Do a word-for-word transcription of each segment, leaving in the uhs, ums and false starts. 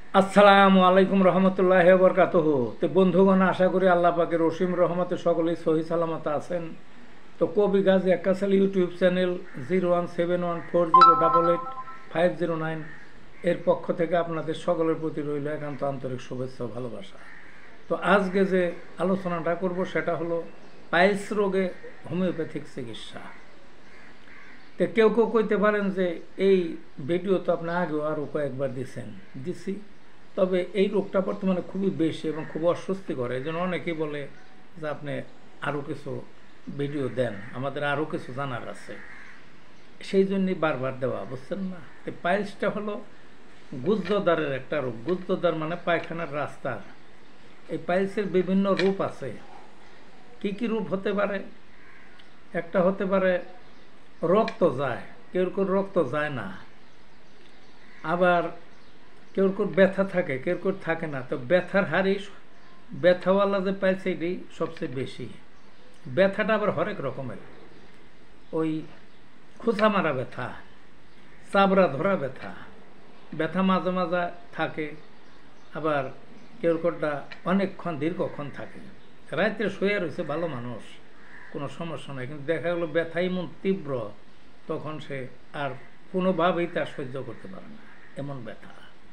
আসসালামু আলাইকুম রহমতুল্লাহি ওয়া বারাকাতুহু। তো বন্ধুগণ, আশা করি আল্লাহ পাকের অসীম রহমতে সকলেই সহি সালামত আছেন। তো কবি গাজী এক্কাশাল YouTube channel zero one seven one four zero double eight five zero nine এর পক্ষ থেকে আপনাদের সকলের প্রতি রইল একান্ত আন্তরিক শুভেচ্ছা ও ভালোবাসা। তো আজকে যে আলোচনাটা করব সেটা হলো পাইলস রোগে হোমিওপ্যাথিক চিকিৎসা। তো কেউ কেউ কইতে পারেন যে এই ভিডিও তো আপনি আগেও আরও কয়েকবার দিচ্ছেন দিছি, তবে এই রোগটা বর্তমানে খুবই বেশি এবং খুব অস্বস্তি করে। এই জন্য অনেকেই বলে যে আপনি আরও কিছু ভিডিও দেন, আমাদের আরও কিছু জানার আছে, সেই জন্যই বারবার দেওয়া, বুঝছেন না। এই পাইলসটা হলো গুহ্যদ্বারের একটা রোগ। গুহ্যদ্বার মানে পায়খানার রাস্তার। এই পাইলসের বিভিন্ন রূপ আছে। কি কি রূপ হতে পারে? একটা হতে পারে রক্ত যায়, কেউ কেউ রক্ত যায় না, আবার কেউ কেউ ব্যথা থাকে, কেউ কেউ থাকে না। তো ব্যথার হারই ব্যথাওয়ালা যে পাইছে এটাই সবচেয়ে বেশি। ব্যথাটা আবার হরেক রকমের, ওই খোঁচা মারা ব্যথা, চাবড়া ধরা ব্যথা, ব্যথা মাঝে মাঝে থাকে, আবার কেউ কেউটা অনেকক্ষণ দীর্ঘক্ষণ থাকে। রাত্রে শুয়ে রয়েছে ভালো মানুষ, কোনো সমস্যা নাই, কিন্তু দেখা গেলো ব্যথা এমন তীব্র, তখন সে আর কোনোভাবেই তা সহ্য করতে পারে না, এমন ব্যথা।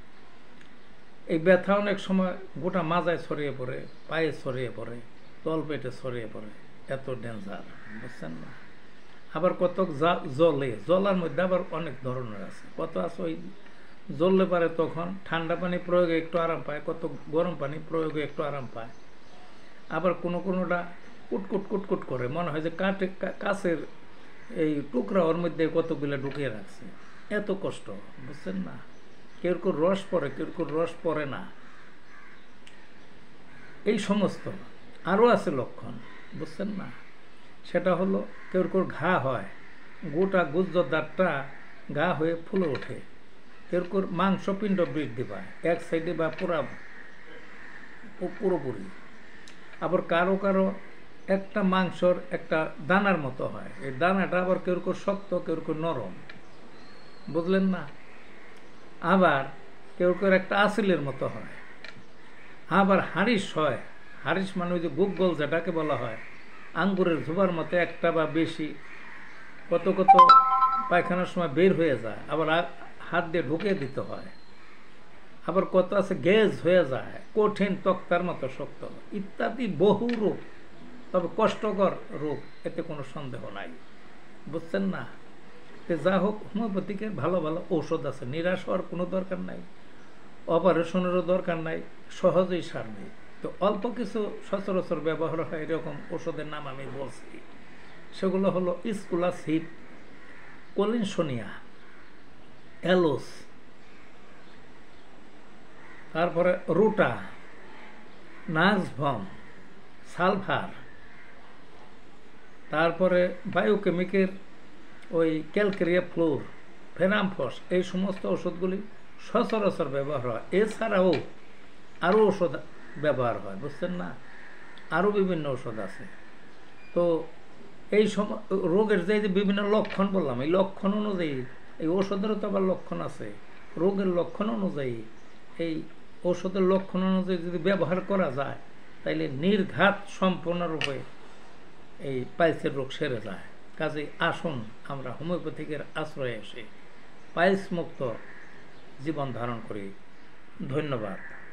এই ব্যথা অনেক সময় গোটা মাজায় ছড়িয়ে পড়ে, পায়ে ছড়িয়ে পড়ে, তল পেটে ছড়িয়ে পড়ে, এত ডেঞ্জার, বুঝছেন না। আবার কত জলে, জলার মধ্যে আবার অনেক ধরনের আছে, কত আছে ওই জ্বললে পারে তখন ঠান্ডা পানি প্রয়োগে একটু আরাম পায়, কত গরম পানি প্রয়োগে একটু আরাম পায়। আবার কোনো কোনোটা কুটকুট কুটকুট করে, মনে হয় যে কাঠে কাছের এই টুকরা ওর মধ্যে কতগুলো ঢুকিয়ে রাখছে, এত কষ্ট, বুঝছেন না। কেউ কেউ রস পড়ে, কেউ কেউ রস পড়ে না, এই সমস্ত। আরও আছে লক্ষণ, বুঝছেন না। সেটা হলো কেউ কেউ ঘা হয়, গোটা গুহ্যদ্বারটা ঘা হয়ে ফুলে ওঠে। কেউ কেউ মাংসপিণ্ড বৃদ্ধি পায় এক সাইডে বা পুরা পুরোপুরি। আবার কারো কারো একটা মাংসর একটা দানার মতো হয়, এই দানাটা আবার কেউ কেউ শক্ত, কেউ কেউ নরম, বুঝলেন না। আবার কেউ কেউ একটা আসিলের মতো হয়। আবার হারিস হয়, হারিস মানে ওই যে গুগল যেটাকে বলা হয়, আঙ্গুরের ঝোবার মতো একটা বা বেশি, কত কত পায়খানার সময় বের হয়ে যায়, আবার হাত দিয়ে ঢুকিয়ে দিতে হয়। আবার কত আছে গ্যাস হয়ে যায়, কঠিন তক্তার মতো শক্ত, ইত্যাদি বহু রূপ, তবে কষ্টকর রূপ, এতে কোনো সন্দেহ নাই, বুঝছেন না। যা হোক, হোমিওপ্যাথিকের ভালো ভালো ঔষধ আছে, নিরাশ হওয়ার কোনো দরকার নাই, অপারেশনেরও দরকার নাই, সহজেই সারবে। তো অল্প কিছু সচরাচর ব্যবহার হয় এরকম ওষুধের নাম আমি বলছি, সেগুলো হলো স্কুলাসিড, কলিনসোনিয়া, অ্যালোস, তারপরে রুটা, নাক্সভম, সালফার, তারপরে বায়োকেমিকের ওই ক্যালকেরিয়া ফ্লোর, ফেনামফস, এই সমস্ত ওষুধগুলি সচরাচর ব্যবহার হয়। এছাড়াও আরও ওষুধ ব্যবহার হয়, বুঝছেন না, আরও বিভিন্ন ওষুধ আছে। তো এই সম রোগের যে বিভিন্ন লক্ষণ বললাম, এই লক্ষণ অনুযায়ী এই ওষুধেরও তো আবার লক্ষণ আছে। রোগের লক্ষণ অনুযায়ী এই ওষুধের লক্ষণ অনুযায়ী যদি ব্যবহার করা যায়, তাইলে নির্ঘাত সম্পূর্ণরূপে এই পাইলসের রোগ সেরে যায়। কাজেই আসুন আমরা হোমিওপ্যাথিকের আশ্রয়ে এসে পাইলস মুক্ত জীবন ধারণ করি। ধন্যবাদ।